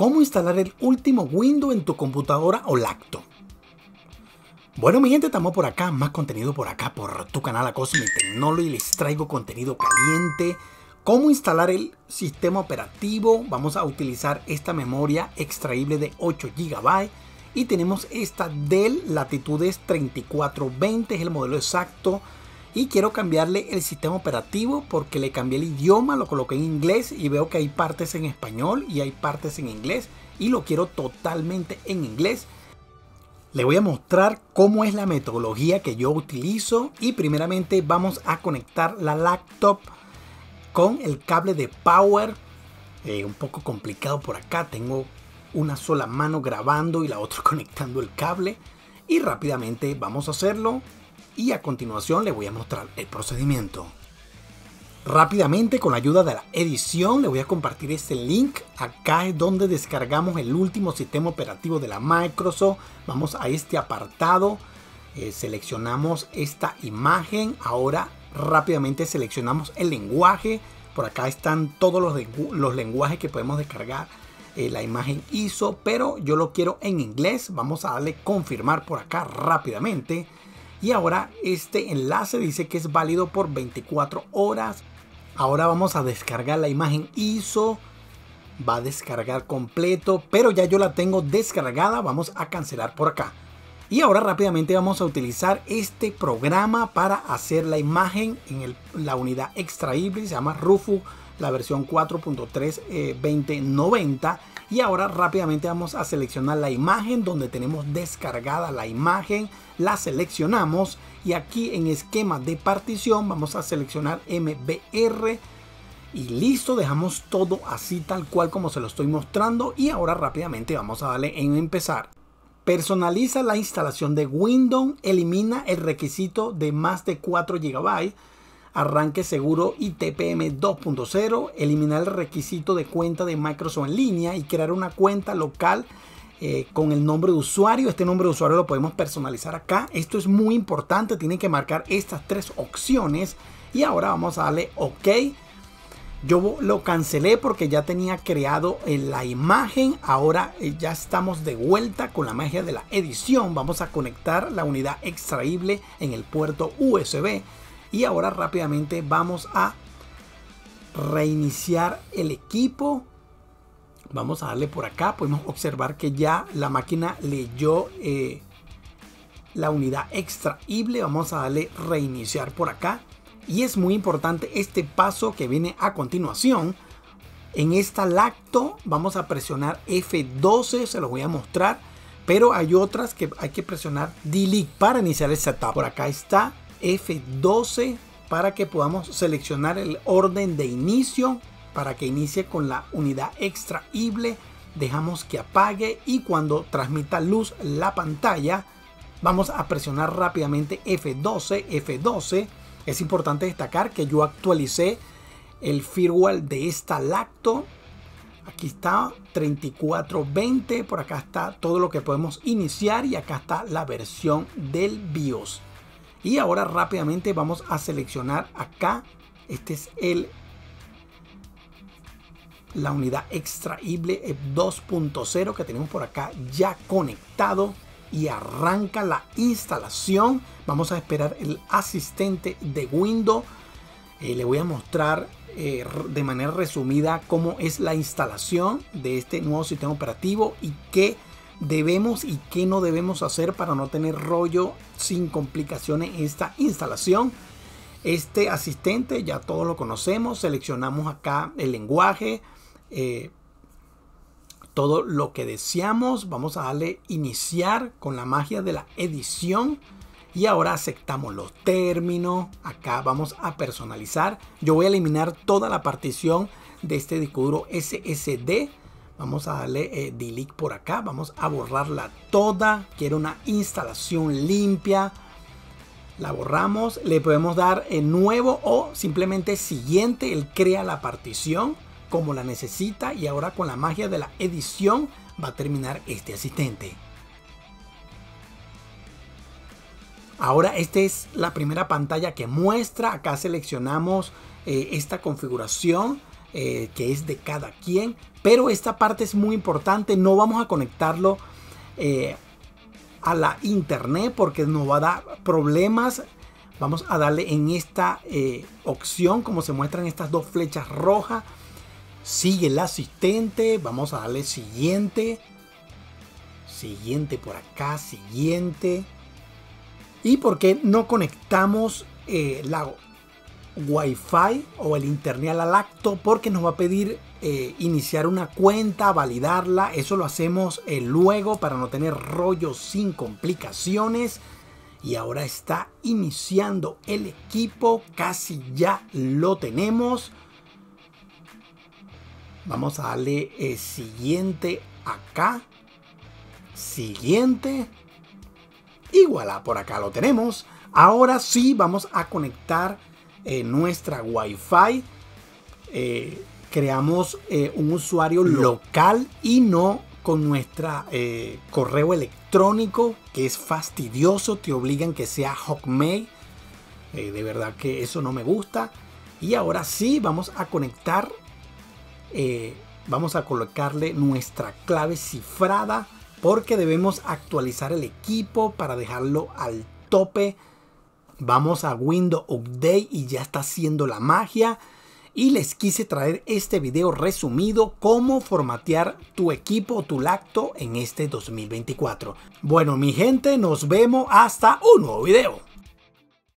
¿Cómo instalar el último Windows en tu computadora o laptop? Bueno, mi gente, estamos por acá, más contenido por acá, por tu canal Acosmic Technology. Les traigo contenido caliente. ¿Cómo instalar el sistema operativo? Vamos a utilizar esta memoria extraíble de 8 GB. Y tenemos esta Dell Latitude 3420, es el modelo exacto. Y quiero cambiarle el sistema operativo porque le cambié el idioma, lo coloqué en inglés y veo que hay partes en español y hay partes en inglés. Y lo quiero totalmente en inglés. Le voy a mostrar cómo es la metodología que yo utilizo y primeramente vamos a conectar la laptop con el cable de power. Un poco complicado por acá, tengo una sola mano grabando y la otra conectando el cable y rápidamente vamos a hacerlo y a continuación le voy a mostrar el procedimiento. Rápidamente, con la ayuda de la edición, le voy a compartir este link. Acá es donde descargamos el último sistema operativo de la Microsoft. Vamos a este apartado, seleccionamos esta imagen. Ahora rápidamente seleccionamos el lenguaje. Por acá están todos los lenguajes que podemos descargar la imagen ISO, pero yo lo quiero en inglés. Vamos a darle confirmar por acá rápidamente. Y ahora este enlace dice que es válido por 24 horas. Ahora vamos a descargar la imagen ISO. Va a descargar completo, pero ya yo la tengo descargada. Vamos a cancelar por acá. Y ahora rápidamente vamos a utilizar este programa para hacer la imagen en la unidad extraíble. Se llama Rufus, la versión 4.3 2090. Y ahora rápidamente vamos a seleccionar la imagen donde tenemos descargada la imagen. La seleccionamos y aquí en esquema de partición vamos a seleccionar MBR. Y listo, dejamos todo así tal cual como se lo estoy mostrando. Y ahora rápidamente vamos a darle en empezar. Personaliza la instalación de Windows. Elimina el requisito de más de 4 GB. Arranque seguro y TPM 2.0. Eliminar el requisito de cuenta de Microsoft en línea y crear una cuenta local con el nombre de usuario. Este nombre de usuario lo podemos personalizar acá. Esto es muy importante. Tienen que marcar estas tres opciones. Y ahora vamos a darle OK. Yo lo cancelé porque ya tenía creado la imagen. Ahora ya estamos de vuelta con la magia de la edición. Vamos a conectar la unidad extraíble en el puerto USB. Y ahora rápidamente vamos a reiniciar el equipo. Vamos a darle por acá. Podemos observar que ya la máquina leyó la unidad extraíble. Vamos a darle reiniciar por acá. Y es muy importante este paso que viene a continuación. En esta laptop vamos a presionar F12. Se los voy a mostrar. Pero hay otras que hay que presionar Delete para iniciar el setup. Por acá está F12 para que podamos seleccionar el orden de inicio. Para que inicie con la unidad extraíble. Dejamos que apague y cuando transmita luz la pantalla vamos a presionar rápidamente F12. F12. Es importante destacar que yo actualicé el firmware de esta laptop. Aquí está 3420. Por acá está todo lo que podemos iniciar y acá está la versión del BIOS. Y ahora rápidamente vamos a seleccionar acá. Este es la unidad extraíble 2.0 que tenemos por acá ya conectado. Y arranca la instalación. Vamos a esperar el asistente de Windows. Le voy a mostrar de manera resumida cómo es la instalación de este nuevo sistema operativo y qué debemos y qué no debemos hacer para no tener rollo sin complicaciones en esta instalación. Este asistente ya todos lo conocemos. Seleccionamos acá el lenguaje. Todo lo que deseamos. Vamos a darle iniciar con la magia de la edición. Y ahora aceptamos los términos. Acá vamos a personalizar. Yo voy a eliminar toda la partición de este disco duro SSD. Vamos a darle delete por acá. Vamos a borrarla toda. Quiero una instalación limpia. La borramos. Le podemos dar nuevo o simplemente siguiente. Él crea la partición como la necesita y ahora con la magia de la edición va a terminar este asistente. Ahora esta es la primera pantalla que muestra. Acá seleccionamos esta configuración. que es de cada quien. Pero esta parte es muy importante. No vamos a conectarlo a la internet porque nos va a dar problemas. Vamos a darle en esta opción, como se muestran estas dos flechas rojas. Sigue el asistente. Vamos a darle siguiente. Siguiente por acá. Siguiente. ¿Y por qué no conectamos la Wi-Fi o el internet a la Lacto? Porque nos va a pedir iniciar una cuenta, validarla. Eso lo hacemos luego para no tener rollos sin complicaciones. Y ahora está iniciando el equipo. Casi ya lo tenemos. Vamos a darle siguiente acá. Siguiente. Y voilà, por acá lo tenemos. Ahora sí vamos a conectar nuestra Wi-Fi. Creamos un usuario local y no con nuestra correo electrónico, que es fastidioso. Te obligan que sea Hotmail. De verdad que eso no me gusta. Y ahora sí vamos a conectar. Vamos a colocarle nuestra clave cifrada, porque debemos actualizar el equipo para dejarlo al tope. Vamos a Windows Update y ya está haciendo la magia. Y les quise traer este video resumido, cómo formatear tu equipo o tu Lacto en este 2024. Bueno, mi gente, nos vemos hasta un nuevo video.